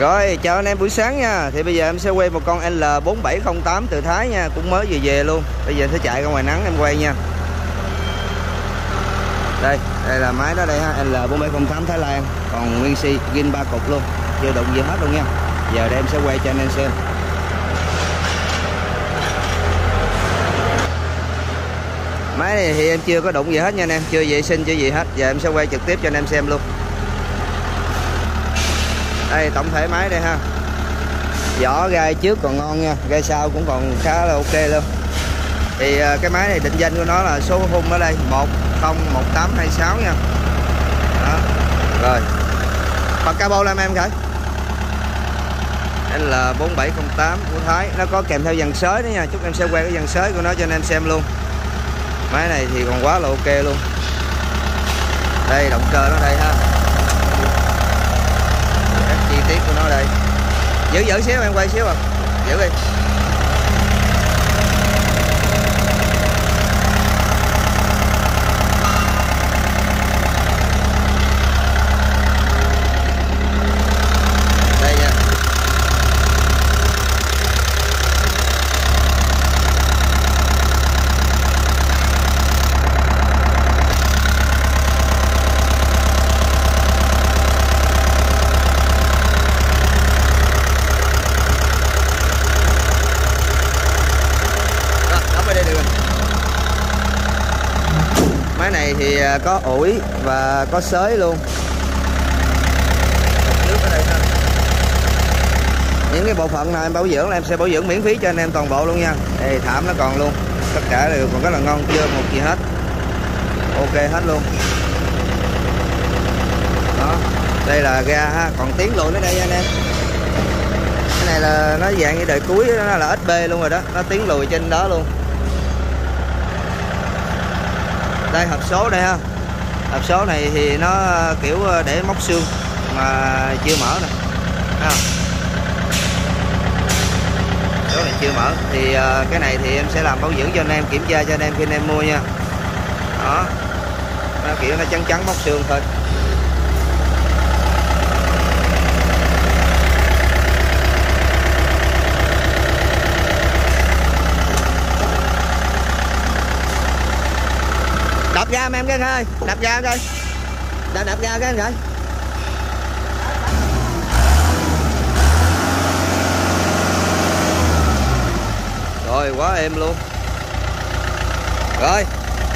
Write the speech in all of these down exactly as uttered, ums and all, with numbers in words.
Rồi chào anh em buổi sáng nha. Thì bây giờ em sẽ quay một con L bốn bảy không tám từ Thái nha, cũng mới vừa về luôn. Bây giờ em sẽ chạy ra ngoài nắng em quay nha. Đây, đây là máy đó đây ha, L bốn bảy không tám Thái Lan, còn nguyên xi zin ba cục luôn, chưa đụng gì hết luôn nha. Giờ đây em sẽ quay cho anh em xem. Máy này thì em chưa có đụng gì hết nha anh em, chưa vệ sinh chưa gì hết. Giờ em sẽ quay trực tiếp cho anh em xem luôn. Đây tổng thể máy đây ha, vỏ gai trước còn ngon nha, gai sau cũng còn khá là ok luôn. Thì cái máy này định danh của nó là số khung ở đây một không một tám hai sáu nha. Đó. Rồi bật cabo lên em khởi. L bốn bảy không tám của Thái, nó có kèm theo dàn sới đó nha. Chút em sẽ quay cái dàn sới của nó cho anh em xem luôn. Máy này thì còn quá là ok luôn. Đây động cơ nó đây ha, các chi tiết của nó đây. Giữ giữ xíu em quay xíu à, giữ đi. Đây nha. Máy này thì có ủi và có xới luôn. Nước ở đây ha. Những cái bộ phận nào em bảo dưỡng là em sẽ bảo dưỡng miễn phí cho anh em toàn bộ luôn nha. Đây thảm nó còn luôn, tất cả đều còn rất là ngon, chưa một gì hết, ok hết luôn. Đó, đây là ga ha, còn tiến lùi nó đây anh em. Cái này là nó dạng như đời cuối, nó là ét bê luôn rồi đó, nó tiến lùi trên đó luôn. Đây hộp số đây ha, hộp số này thì nó kiểu để móc xương mà chưa mở nè, thấy không? Số này chưa mở thì cái này thì em sẽ làm bảo dưỡng cho anh em, kiểm tra cho anh em khi anh em mua nha. Đó, nó kiểu nó trắng trắng móc xương thôi. Đập ga em cái ơi, đập ga coi, đập đập ga cái anh coi. Rồi quá êm luôn. Rồi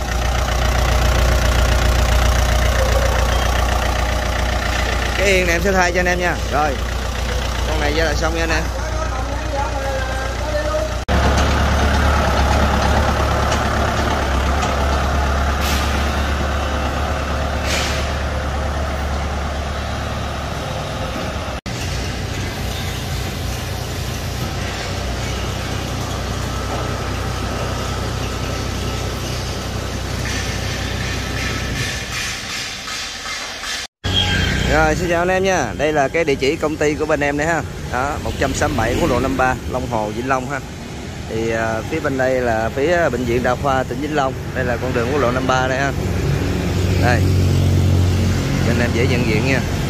cái yên này em sẽ thay cho anh em nha. Rồi con này ra là xong nha anh em. Rồi xin chào anh em nha. Đây là cái địa chỉ công ty của bên em đây ha. Đó, một trăm sáu mươi bảy quốc lộ năm mươi ba, Long Hồ, Vĩnh Long ha. Thì uh, phía bên đây là phía bệnh viện Đa khoa tỉnh Vĩnh Long. Đây là con đường quốc lộ năm mươi ba đây ha. Đây. Cho anh em dễ nhận diện nha.